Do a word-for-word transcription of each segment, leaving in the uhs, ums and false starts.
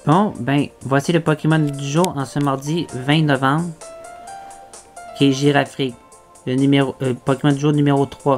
Bon, ben, voici le Pokémon du jour en ce mardi vingt novembre, qui est Girafrig, le numéro, euh, Pokémon du jour numéro trois.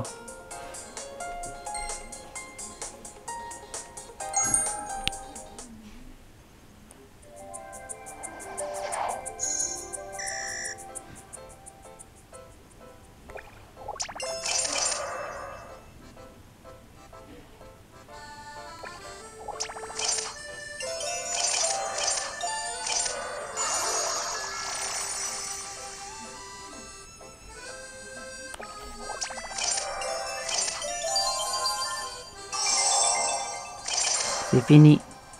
C'est fini.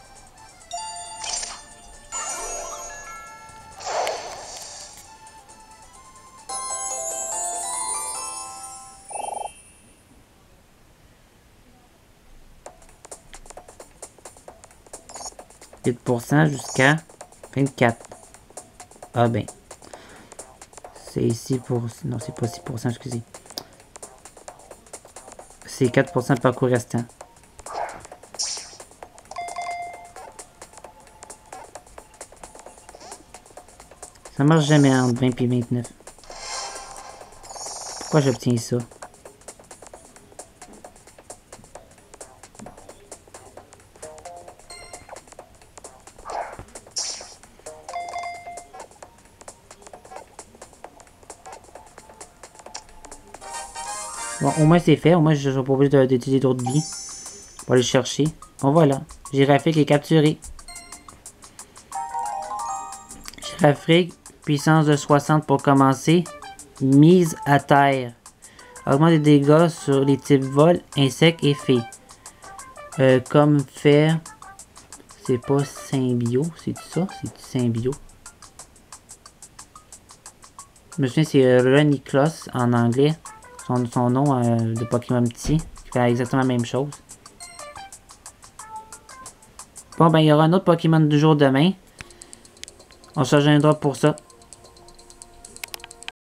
huit pour cent jusqu'à vingt-quatre. Ah ben. C'est ici pour... Non, c'est pas six pour cent, excusez. C'est quatre pour cent de parcours restant. Ça marche jamais entre vingt et vingt-neuf. Pourquoi j'obtiens ça? Bon, au moins c'est fait. Au moins je ne vais pas obligé d'utiliser d'autres billes pour aller le chercher. Bon voilà. Girafrig est capturé. Girafrig, puissance de soixante pour commencer. Mise à terre. Augmente les dégâts sur les types vol, insectes et fées. Euh, comme faire... C'est pas symbio, c'est ça? C'est symbio. Je me souviens, c'est Reniclos en anglais. Son, son nom euh, de Pokémon petit. Qui fait exactement la même chose. Bon, ben, il y aura un autre Pokémon du jour demain. On se rejoindra pour ça.